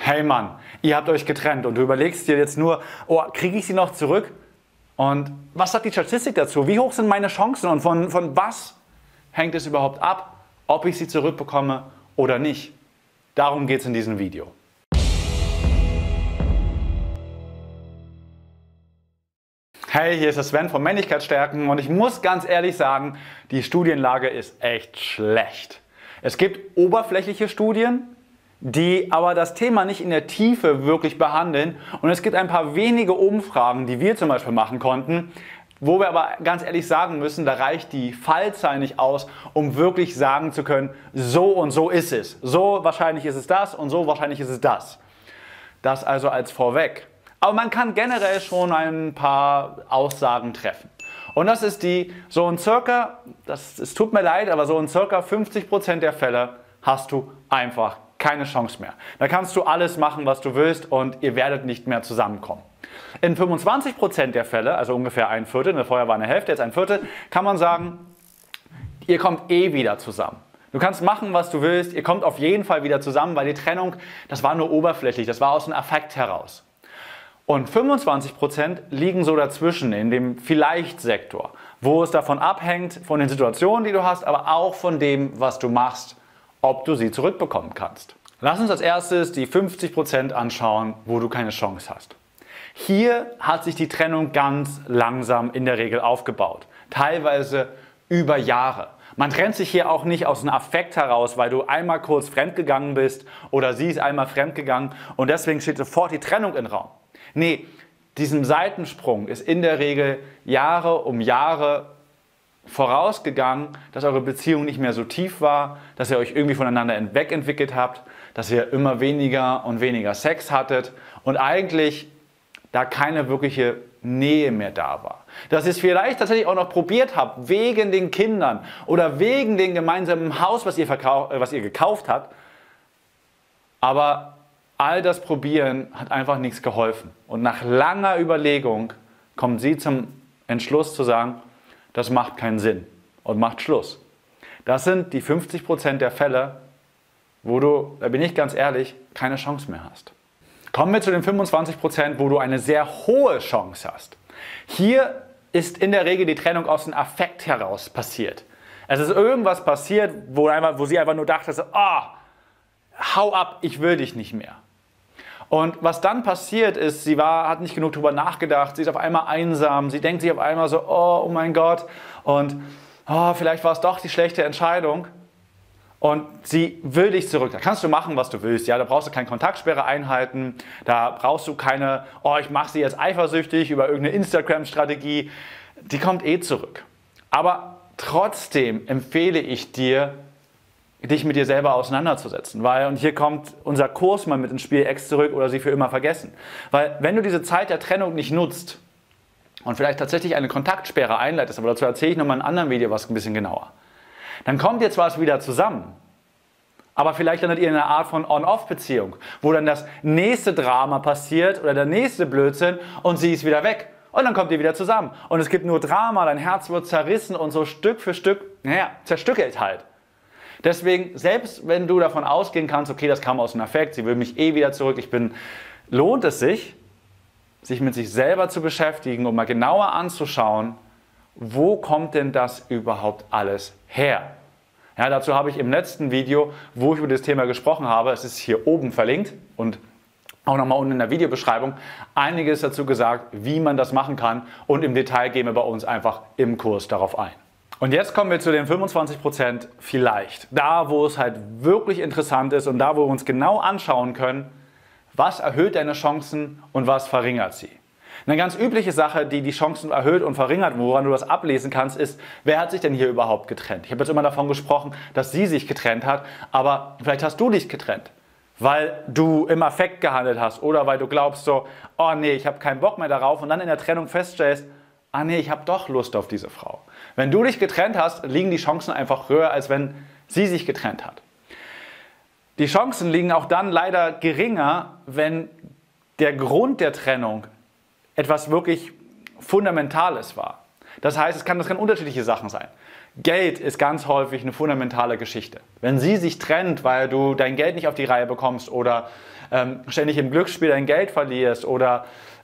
hey Mann, ihr habt euch getrennt und du überlegst dir jetzt nur, oh, kriege ich sie noch zurück? Und was sagt die Statistik dazu? Wie hoch sind meine Chancen und von was hängt es überhaupt ab, ob ich sie zurückbekomme oder nicht? Darum geht es in diesem Video. Hey, hier ist der Sven von Männlichkeitsstärken und ich muss ganz ehrlich sagen, die Studienlage ist echt schlecht. Es gibt oberflächliche Studien, die aber das Thema nicht in der Tiefe wirklich behandeln, und es gibt ein paar wenige Umfragen, die wir zum Beispiel machen konnten, wo wir aber ganz ehrlich sagen müssen, da reicht die Fallzahl nicht aus, um wirklich sagen zu können, so und so ist es. So wahrscheinlich ist es das und so wahrscheinlich ist es das. Das also als vorweg. Aber man kann generell schon ein paar Aussagen treffen. Und das ist so in circa, es tut mir leid, aber so in circa 50% der Fälle hast du einfach keine Chance mehr. Da kannst du alles machen, was du willst, und ihr werdet nicht mehr zusammenkommen. In 25% der Fälle, also ungefähr ein Viertel, vorher war eine Hälfte, jetzt ein Viertel, kann man sagen, ihr kommt eh wieder zusammen. Du kannst machen, was du willst, ihr kommt auf jeden Fall wieder zusammen, weil die Trennung, das war nur oberflächlich, das war aus dem Affekt heraus. Und 25% liegen so dazwischen, in dem Vielleicht-Sektor, wo es davon abhängt, von den Situationen, die du hast, aber auch von dem, was du machst, ob du sie zurückbekommen kannst. Lass uns als erstes die 50% anschauen, wo du keine Chance hast. Hier hat sich die Trennung ganz langsam in der Regel aufgebaut, teilweise über Jahre. Man trennt sich hier auch nicht aus einem Affekt heraus, weil du einmal kurz fremdgegangen bist oder sie ist einmal fremdgegangen und deswegen steht sofort die Trennung im Raum. Nee, diesem Seitensprung ist in der Regel Jahre um Jahre vorausgegangen, dass eure Beziehung nicht mehr so tief war, dass ihr euch irgendwie voneinander wegentwickelt habt, dass ihr immer weniger und weniger Sex hattet und eigentlich da keine wirkliche Nähe mehr da war. Dass ihr es vielleicht tatsächlich auch noch probiert habt, wegen den Kindern oder wegen dem gemeinsamen Haus, was ihr gekauft habt, aber all das Probieren hat einfach nichts geholfen. Und nach langer Überlegung kommt sie zum Entschluss zu sagen, das macht keinen Sinn und macht Schluss. Das sind die 50% der Fälle, wo du, da bin ich ganz ehrlich, keine Chance mehr hast. Kommen wir zu den 25%, wo du eine sehr hohe Chance hast. Hier ist in der Regel die Trennung aus dem Affekt heraus passiert. Es ist irgendwas passiert, wo sie einfach nur dachte, so, oh, hau ab, ich will dich nicht mehr. Und was dann passiert ist, sie hat nicht genug darüber nachgedacht, sie ist auf einmal einsam, sie denkt sich auf einmal so, oh mein Gott, und oh, vielleicht war es doch die schlechte Entscheidung. Und sie will dich zurück. Da kannst du machen, was du willst. Ja, da brauchst du keine Kontaktsperre einhalten, da brauchst du keine, oh, ich mache sie jetzt eifersüchtig über irgendeine Instagram-Strategie. Die kommt eh zurück. Aber trotzdem empfehle ich dir, dich mit dir selber auseinanderzusetzen. Und hier kommt unser Kurs mal mit ins Spiel, Ex zurück oder sie für immer vergessen. Weil wenn du diese Zeit der Trennung nicht nutzt und vielleicht tatsächlich eine Kontaktsperre einleitest, aber dazu erzähle ich nochmal in einem anderen Video was ein bisschen genauer, dann kommt ihr zwar wieder zusammen, aber vielleicht landet ihr in einer Art von On-Off-Beziehung, wo dann das nächste Drama passiert oder der nächste Blödsinn und sie ist wieder weg. Und dann kommt ihr wieder zusammen. Und es gibt nur Drama, dein Herz wird zerrissen und so Stück für Stück, zerstückelt halt. Deswegen, selbst wenn du davon ausgehen kannst, okay, das kam aus dem Affekt, sie will mich eh wieder zurück, lohnt es sich mit sich selber zu beschäftigen und mal genauer anzuschauen, wo kommt denn das überhaupt alles her? Ja, dazu habe ich im letzten Video, wo ich über das Thema gesprochen habe, es ist hier oben verlinkt und auch nochmal unten in der Videobeschreibung, einiges dazu gesagt, wie man das machen kann, und im Detail gehen wir bei uns einfach im Kurs darauf ein. Und jetzt kommen wir zu den 25% vielleicht. Da, wo es halt wirklich interessant ist und da, wo wir uns genau anschauen können, was erhöht deine Chancen und was verringert sie. Eine ganz übliche Sache, die die Chancen erhöht und verringert, woran du das ablesen kannst, ist, wer hat sich denn hier überhaupt getrennt? Ich habe jetzt immer davon gesprochen, dass sie sich getrennt hat, aber vielleicht hast du dich getrennt, weil du im Affekt gehandelt hast oder weil du glaubst so, oh nee, ich habe keinen Bock mehr darauf, und dann in der Trennung feststellst, ah nee, ich habe doch Lust auf diese Frau. Wenn du dich getrennt hast, liegen die Chancen einfach höher, als wenn sie sich getrennt hat. Die Chancen liegen auch dann leider geringer, wenn der Grund der Trennung etwas wirklich Fundamentales war. Das heißt, das kann unterschiedliche Sachen sein. Geld ist ganz häufig eine fundamentale Geschichte. Wenn sie sich trennt, weil du dein Geld nicht auf die Reihe bekommst oder ständig im Glücksspiel dein Geld verlierst oder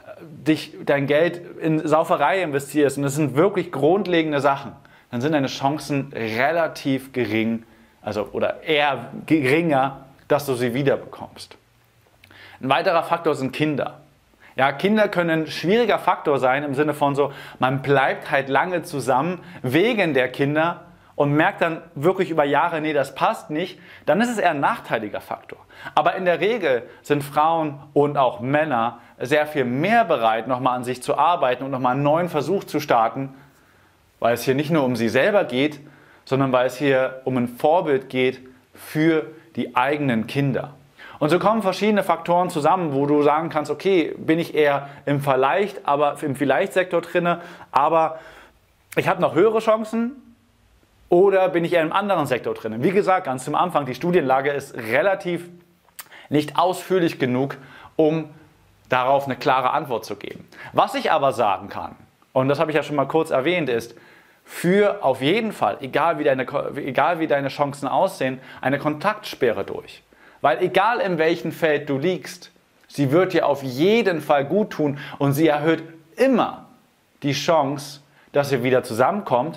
dein Geld in Sauferei investierst, und das sind wirklich grundlegende Sachen, dann sind deine Chancen relativ gering, oder eher geringer, dass du sie wiederbekommst. Ein weiterer Faktor sind Kinder. Ja, Kinder können ein schwieriger Faktor sein im Sinne von so, man bleibt halt lange zusammen wegen der Kinder und merkt dann wirklich über Jahre, nee, das passt nicht, dann ist es eher ein nachteiliger Faktor. Aber in der Regel sind Frauen und auch Männer sehr viel mehr bereit, nochmal an sich zu arbeiten und nochmal einen neuen Versuch zu starten, weil es hier nicht nur um sie selber geht, sondern weil es hier um ein Vorbild geht für die eigenen Kinder. Und so kommen verschiedene Faktoren zusammen, wo du sagen kannst, okay, bin ich eher im Vielleicht-Sektor drinne, aber ich habe noch höhere Chancen, oder bin ich eher im anderen Sektor drin? Wie gesagt, ganz zum Anfang, die Studienlage ist relativ nicht ausführlich genug, um darauf eine klare Antwort zu geben. Was ich aber sagen kann, und das habe ich ja schon mal kurz erwähnt, ist, führ auf jeden Fall, egal wie deine Chancen aussehen, eine Kontaktsperre durch. Weil egal in welchem Feld du liegst, sie wird dir auf jeden Fall gut tun und sie erhöht immer die Chance, dass ihr wieder zusammenkommt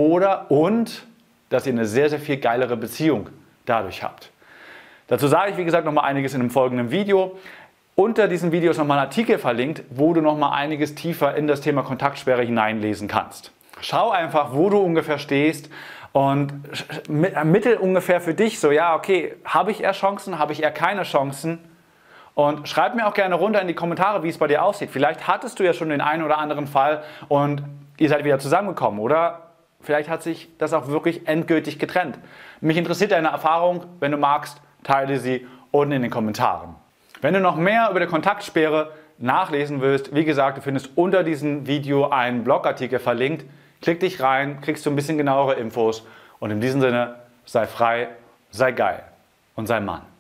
und dass ihr eine sehr, sehr viel geilere Beziehung dadurch habt. Dazu sage ich, wie gesagt, nochmal einiges in einem folgenden Video. Unter diesem Video ist nochmal ein Artikel verlinkt, wo du nochmal einiges tiefer in das Thema Kontaktsperre hineinlesen kannst. Schau einfach, wo du ungefähr stehst und ermittel ungefähr für dich so, ja, okay, habe ich eher Chancen, habe ich eher keine Chancen? Und schreib mir auch gerne runter in die Kommentare, wie es bei dir aussieht. Vielleicht hattest du ja schon den einen oder anderen Fall und ihr seid wieder zusammengekommen, oder vielleicht hat sich das auch wirklich endgültig getrennt. Mich interessiert deine Erfahrung. Wenn du magst, teile sie unten in den Kommentaren. Wenn du noch mehr über die Kontaktsperre nachlesen willst, wie gesagt, du findest unter diesem Video einen Blogartikel verlinkt. Klick dich rein, kriegst du ein bisschen genauere Infos und in diesem Sinne, sei frei, sei geil und sei Mann.